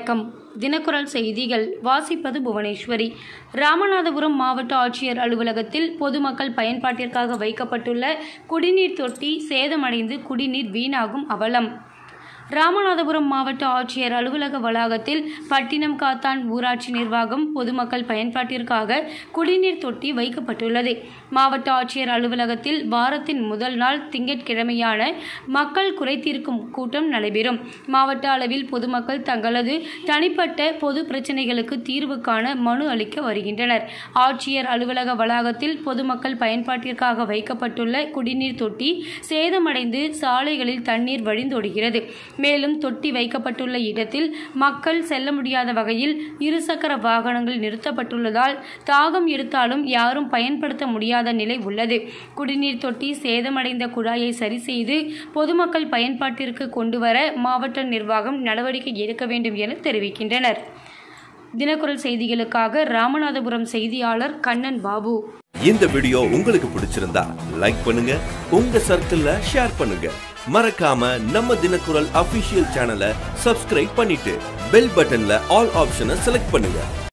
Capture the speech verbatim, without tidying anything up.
வணக்கம். தினக்குரல் செய்திகள் வாசிப்பது புவனேஸ்வரி. ராமநாதபுரம் மாவட்ட ஆட்சியர் அலுவலகத்தில் பொதுமக்கள் பயன்பாட்டிற்காக வைக்கப்பட்டுள்ள குடிநீர் தொட்டி சேதமடைந்து குடிநீர் வீணாகும் அவலம். ராமநாதபுரம் மாவட்ட ஆட்சியர் அலுவலக வளாகத்தில் பட்டினம் காத்தான் ஊராட்சி நிர்வாகம் பொதுமக்கள் பயன்பாட்டிற்காக குடிநீர் தொட்டி வைக்கப்பட்டுள்ளது. மாவட்ட ஆட்சியர் அலுவலகத்தில் வாரத்தின் முதல் நாள் திங்கட்கிழமையான மக்கள் குறைதீர்க்கும் கூட்டம் நடைபெறும். மாவட்ட அளவில் பொதுமக்கள் தங்களது தனிப்பட்ட பொது பிரச்சினைகளுக்கு தீர்வு காண மனு அளிக்க வருகின்றனர். ஆட்சியர் அலுவலக வளாகத்தில் பொதுமக்கள் பயன்பாட்டிற்காக வைக்கப்பட்டுள்ள குடிநீர் தொட்டி சேதமடைந்து சாலைகளில் தண்ணீர் வழிந்தோடுகிறது. மேலும் தொட்டி வைக்கப்பட்டுள்ள இடத்தில் மக்கள் செல்ல முடியாத வகையில் இருசக்கர வாகனங்கள் நிறுத்தப்பட்டுள்ளதால் தாகம் எடுத்தாலும் யாரும் பயன்படுத்த முடியாத நிலை உள்ளது. குடிநீர் தொட்டி சேதமடைந்த குழாயை சரி செய்து பொதுமக்கள் பயன்பாட்டிற்கு கொண்டுவர மாவட்ட நிர்வாகம் நடவடிக்கை எடுக்க வேண்டும் என தெரிவிக்கின்றனர். தினக்குரல் செய்திகளுக்காக ராமநாதபுரம் செய்தியாளர் கண்ணன் பாபு. இந்த வீடியோ உங்களுக்கு பிடிச்சிருந்தா லைக் பண்ணுங்க, உங்க சர்க்கிள்ல ஷேர் பண்ணுங்க. மறக்காம நம்ம தினக்குரல் அபிஷியல் சேனலை சப்ஸ்கிரைப் பண்ணிட்டு பெல் பட்டன்ல ஆல் ஆப்ஷனை செலக்ட் பண்ணுங்க.